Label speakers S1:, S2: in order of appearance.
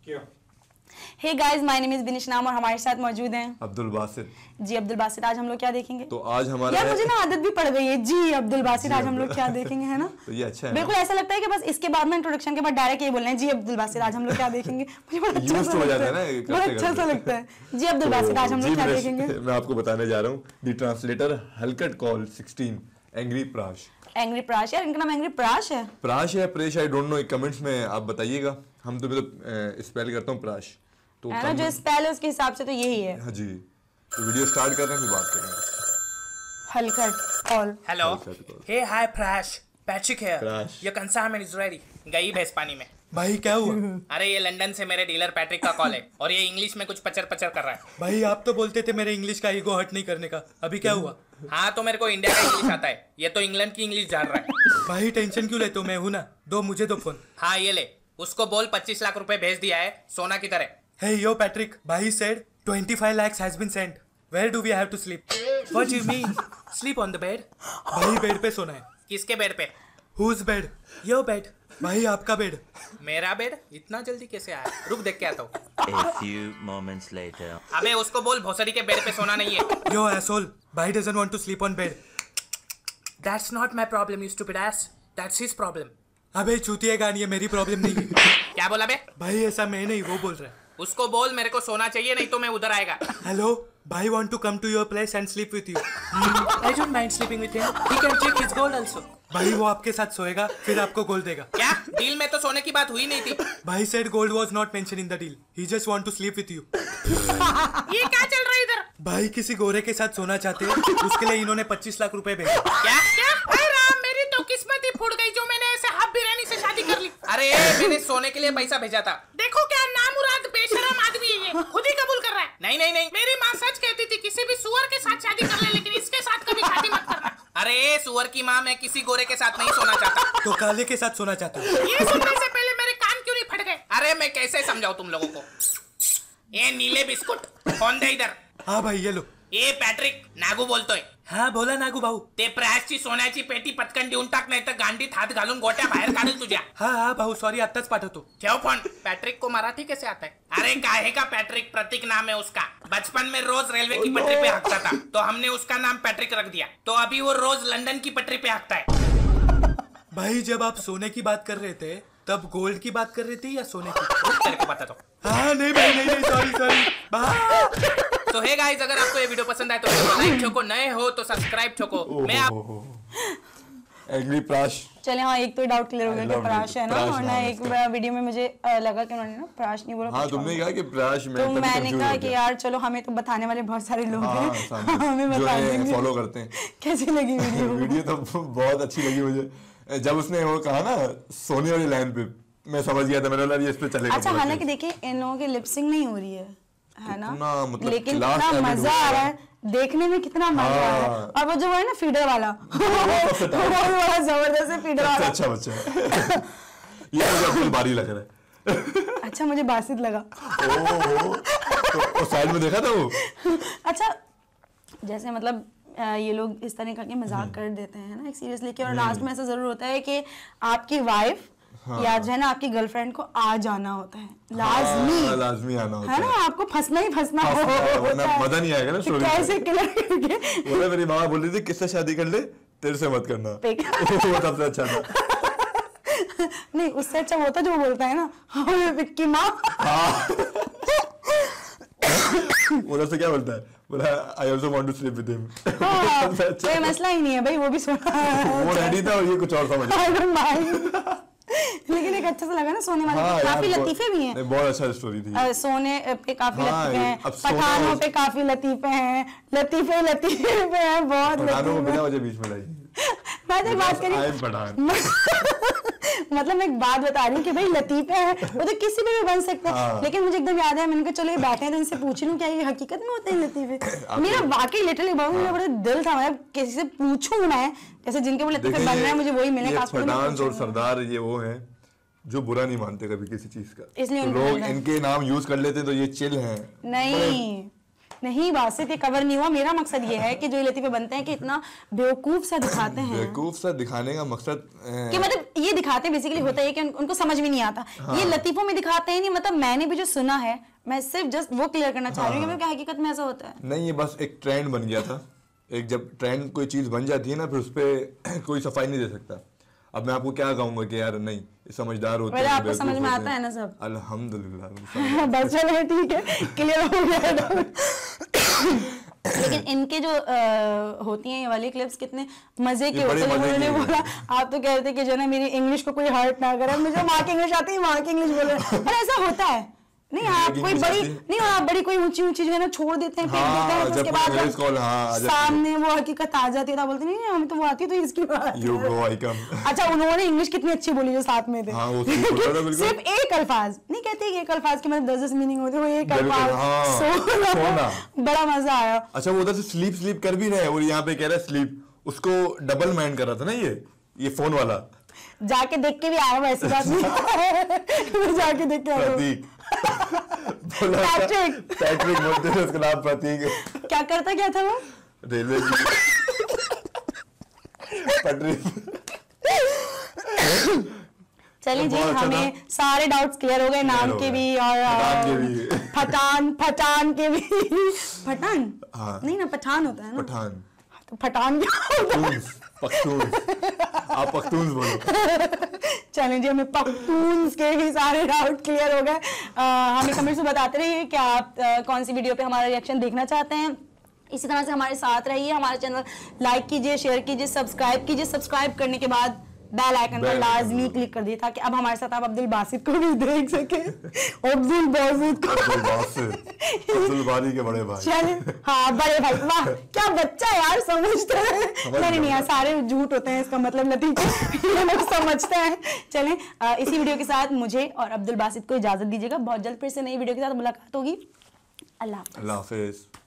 S1: क्या?
S2: Hey guys, my name is Binish नाम और हमारे साथ मौजूद हैं
S3: अब्दुल बासित।
S2: जी अब्दुल बासित। आज हम लोग क्या देखेंगे?
S3: तो आज हमारा
S2: यार मुझे ना आदत भी पड़ गई है जी अब्दुल बासित। आज हम लोग क्या देखेंगे, है ना?
S3: तो ये अच्छा है।
S2: बिल्कुल ऐसा लगता है कि बस इसके बाद में इंट्रोडक्शन के बाद डायरेक्ट ये बोलना है जी अब्दुल बासित आज हम लोग क्या देखेंगे। मुझे बड़ा अच्छा सा लगता है, बड़ा अच्छा सा लगता है। जी अब्दुल बासित आज हम लोग क्या देखेंगे?
S3: मैं आपको बताने जा रहा हूँ द ट्रांसलेटर हलकट call 16 angry Prash.
S2: Angry Prash? यार इनका नाम एंग्री प्राश है।
S3: प्राश है Presh, I don't know, comments में आप बताइएगा। हम तो मतलब स्पेल करता हूँ प्राश, तो
S2: है ना, जो स्पेल है उसके हिसाब से तो यही है।
S3: हाँ जी। तो वीडियो स्टार्ट कर रहे हैं, फिर बात करेंगे।
S2: हलकट call.
S1: Hello, hey hi Prash, Patrick here.
S3: Prash.
S1: Your consignment is ready. गई भैंस पानी में।
S4: भाई क्या हुआ?
S1: अरे ये लंदन से मेरे डीलर पैट्रिक का कॉल है और ये इंग्लिश में कुछ पचर पचर कर रहा है।
S4: भाई आप तो बोलते थे मेरे इंग्लिश का ईगो हर्ट नहीं करने का, अभी क्या हुआ?
S1: हाँ तो मेरे को इंडिया का इंग्लिश आता है, ये तो इंग्लैंड की इंग्लिश जान रहा है।
S4: भाई टेंशन क्यों लेते हो, मैं हूं ना, दो मुझे दो फोन।
S1: हाँ ये ले, उसको बोल 25 लाख रुपए भेज दिया है सोना की तरह।
S4: Hey yo Patrick, भाई said 25 lakhs has been sent. Where do we have to sleep?
S1: What do you mean? Sleep on the bed?
S4: भाई बेड पे सोना है।
S1: किसके बेड पे?
S4: Whose bed?
S1: Your bed.
S4: भाई आपका बेड।
S1: मेरा बेड? इतना जल्दी कैसे आया? रुक देख के आता हूँ।
S5: A few moments later.
S1: अबे उसको बोल भोसड़ी के बेड पे सोना नहीं है।
S4: Yo asshole, भाई doesn't want to sleep on bed.
S1: That's not my problem, you stupid ass. That's his problem.
S4: अबे चूतिया गानी है, मेरी प्रॉब्लम नहीं है।
S1: क्या बोला बे?
S4: भाई ऐसा मैं नहीं, वो बोल रहा है।
S1: उसको बोल मेरे को सोना चाहिए नहीं तो मैं उधर आएगा।
S4: हेलो, भाई want to come to your place and sleep with you.
S1: I don't mind sleeping with him. He can take his gold also.
S4: भाई वो आपके साथ सोएगा, फिर आपको गोल्ड देगा।
S1: क्या? डील में तो सोने की बात हुई नहीं थी।
S4: भाई said gold was not mentioned in the deal. He just want to sleep with you.
S1: ये क्या चल रहा है इधर?
S4: भाई किसी गोरे के साथ सोना चाहते हैं, उसके लिए इन्होंने 25 लाख रुपए भेजे।
S1: क्या क्या? अरे राम, मेरी तो किस्मत ही फूट गई जो मैंने ऐसे हाफ बिरयानी से शादी कर ली। अरे मैंने सोने के लिए पैसा भेजा था। देखो क्या नामुराद बेशरम आदमी है ये, खुद ही कबूल कर रहा है। नहीं नहीं नहीं, मेरी माँ सच कहती थी किसी भी सुअर के साथ शादी कर ले, लेकिन इसके साथ कभी शादी मत करना। अरे सुअर की माँ, मैं किसी गोरे के साथ नहीं सोना चाहता।
S4: तो काले के साथ सोना चाहते हो?
S1: ये सुनने से पहले मेरे कान क्यों नहीं फट गए? अरे मैं कैसे समझाऊं तुम लोगों को? ये नीले बिस्कुट कौन दे इधर?
S4: हाँ भाई ये लो।
S1: ए पॅट्रिक, नागू बोलतोय।
S4: हाँ बोला नागू भाऊ।
S1: ते प्रयासची सोन्याची पेटी पटकन देऊन टाक, नाही तर गांडीत हात घालून गोट्या बाहेर काढेल तुझ्या।
S4: हाँ हाँ भाऊ, सॉरी आत्ताच पाठवतो।
S1: ठेव फोन। पैट्रिक को मराठी कैसे आता है? अरे काहे का पैट्रिक, प्रतीक नाम है उसका। बचपन में रोज रेलवे की पटरी पे हकता था, तो हमने उसका नाम पैट्रिक रख दिया। तो अभी वो रोज लंदन की पटरी पे हकता है।
S4: भाई जब आप सोने की बात कर रहे थे तब गोल्ड की बात कर रहे थे या सोने की?
S1: तेरे को बता दो।
S4: हाँ नहीं भाई, नहीं सॉरी सॉरी।
S1: तो हे गाइस, अगर आपको ये वीडियो पसंद आए तो लाइक ठोको, नए हो तो सब्सक्राइब ठोको। मैं आप
S3: एंग्री प्राश।
S2: चले हाँ, एक तो डाउट क्लियर हो गया कि प्राश है ना, और ना एक वीडियो में मुझे लगा कि उन्होंने ना प्राश नहीं बोला।
S3: हाँ तुमने कहा कि प्राश में,
S2: तो मैंने कहा कि यार चलो, हमें तो बताने वाले बहुत सारे लोग हैं, हमें बता देंगे।
S3: फॉलो करते हैं।
S2: कैसी लगी वीडियो?
S3: वीडियो तो बहुत अच्छी लगी मुझे। जब उसने वो कहा ना सोने वाली लाइन पे, मैं समझ गया था, मैंने बोला ये इस पे चलेगा।
S2: अच्छा, हालांकि देखिए इन लोगों की लिपसिंग नहीं हो रही है ना,
S3: मतलब
S2: लेकिन कितना मजा आ रहा है देखने में, कितना मजा आ रहा है। और वो जो है ना फीडर वाला, वो बड़ा जबरदस्त है फीडर वाला।
S3: अच्छा बच्चा ये मुझे अब्दुल बारी लग रहा है।
S2: अच्छा मुझे बासित लगा।
S3: तो साइड में देखा था वो।
S2: अच्छा जैसे मतलब ये लोग इस तरह का मजाक कर देते हैं ना एक सीरियस लेके, और लास्ट में ऐसा जरूर होता है कि आपकी वाइफ या जो है ना आपकी गर्लफ्रेंड को आ जाना होता है,
S3: लाजमी आना होता
S2: है ना, आपको फंसना ही फंसना
S3: वरना मजा नहीं आएगा ना स्टोरी में।
S2: कैसे क्लियर करके
S3: बोला, मेरी माँ बोल रही थी किससे शादी कर ले, तेरे से मत करना। वो सबसे अच्छा था।
S2: नहीं, उससे अच्छा होता जो बोलता है ना, विक्की माँ।
S3: उधर से क्या बोलता है, बोला I also want to sleep with him.
S2: कोई मसला ही नहीं है भाई, वो भी सुना।
S3: वो रेडी था और ये कुछ और समझ।
S2: लेकिन एक अच्छा सा लगा ना सोने वाले। काफी लतीफे भी हैं।
S3: बहुत अच्छा स्टोरी थी।
S2: सोने पे काफी लतीफे हैं, पठानों पे काफी लतीफे हैं, लतीफे पे हैं बहुत।
S3: पठानों को बिना वजह बीच में लाई।
S2: मैं तो एक बात करी, मतलब मैं एक बात बता रही हूँ कि भाई लतीफे हैं वो तो किसी भी बन सकते हैं। लेकिन मुझे एकदम याद है, मैंने कहा चलो ये बैठे हैं तो इनसे पूछ लूं क्या ये हकीकत में होते हैं लतीफे। मेरा वाकई लिटरली मेरा बड़ा दिल था, मैं किसी से पूछूं मैं, जैसे जिनके वो लतीफे बन रहे हैं मुझे वही मिले।
S3: पठान और सरदार ये वो हैं जो बुरा नहीं मानते कभी किसी चीज का,
S2: इसलिए
S3: लोग इनके नाम यूज कर लेते हैं, तो ये चिल हैं।
S2: नहीं नहीं बासित, ये कवर नहीं हुआ। मेरा मकसद ये है कि जो ये लतीफे बनते हैं कि इतना बेवकूफ सा दिखाते हैं।
S3: बेवकूफ सा दिखाने का मकसद
S2: कि मतलब ये दिखाते हैं बेसिकली होता है कि उनको समझ में नहीं आता। ये लतीफों में दिखाते हैं नहीं, मतलब मैंने भी जो सुना है, मैं सिर्फ जस्ट वो क्लियर करना चाह रही हूँ कि क्या हकीकत में ऐसा होता है।
S3: नहीं, ये बस एक ट्रेंड बन गया था। एक जब ट्रेंड कोई चीज बन जाती है ना, फिर उस पर कोई सफाई नहीं दे सकता। अब मैं आपको क्या कहूंगा कि यार नहीं, समझदार होते हैं,
S2: आपको समझ में आता है ना सब?
S3: अल्हम्दुलिल्लाह।
S2: बस चलो ठीक है, क्लियर हो गया। लेकिन इनके जो होती हैं ये वाली क्लिप्स कितने मजे के होते हैं। उन्होंने बोला, आप तो कहते कि जो ना मेरी इंग्लिश को कोई हर्ट ना करे, मुझे वहाँ की इंग्लिश आती है, वहाँ की इंग्लिश बोल रहे, और ऐसा होता है। नहीं आप कोई बड़ी नहीं, आप बड़ी कोई ऊंची ऊंची जो है ना छोड़ देते हैं, फेंक देते हैं, उसके बाद सामने वो हकीकत आ जाती है, बोलते नहीं हमें तो वो आती है, तो इसकी बात। अच्छा, उन्होंने इंग्लिश कितनी अच्छी बोली जो साथ में थे। सिर्फ एक अल्फाज नहीं कहते, एक अल्फाज की मतलब 10 मीनिंग होती है, वो एक अल्फाज। बड़ा मजा आया।
S3: अच्छा, वो उधर से स्लीप कर भी रहे हैं और यहाँ पे कह रहा है स्लीप, उसको डबल माइंड कर रहा था ना ये फोन वाला।
S2: जाके देख के भी आया, वैसी बात नहीं। जाके देख के आया।
S3: पैट्रिक बोलते थे उसका नाम, प्रतीक।
S2: क्या करता क्या था वो?
S3: रेलवे की पटरी।
S2: चलिए जी, हमें सारे डाउट्स क्लियर हो गए, नाम के भी और पठान के भी। पठान नहीं ना, पठान होता है ना।
S3: पठान
S2: तो पठान क्या होता है?
S3: पख्तून। आप पख्तून बोलो।
S2: चलें जी, हमें पख्तून्स के भी सारे डाउट क्लियर हो गए। हमें कमेंट्स में बताते रहिए कि आप कौन सी वीडियो पे हमारा रिएक्शन देखना चाहते हैं। इसी तरह से हमारे साथ रहिए, हमारे चैनल लाइक कीजिए, शेयर कीजिए, सब्सक्राइब कीजिए। सब्सक्राइब करने के बाद बेल आइकन पर लाजमी क्लिक कर दिए, ताकि अब हमारे साथ आप अब्दुल बासित को भी देख सके। अब्दुल बासित को,
S3: अब्दुल बारी के बड़े भाई।
S2: चलिए, हाँ बड़े भाई, वाह क्या बच्चा यार, समझते हैं। नहीं यार, सारे झूठ होते हैं, इसका मतलब नतीजा ये लोग समझते हैं। चलें, इसी वीडियो के साथ मुझे और अब्दुल बासित को इजाजत दीजिएगा। बहुत जल्द फिर से नई वीडियो के साथ मुलाकात होगी। अल्लाह हाफिज।